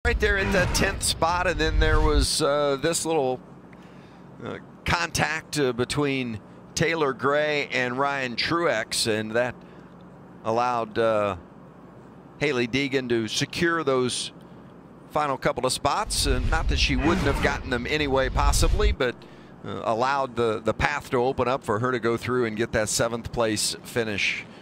Right there at that 10th spot, and then there was this little contact between Taylor Gray and Ryan Truex, and that allowed Hailie Deegan to secure those final couple of spots. And not that she wouldn't have gotten them anyway, possibly, but allowed the path to open up for her to go through and get that 7th place finish.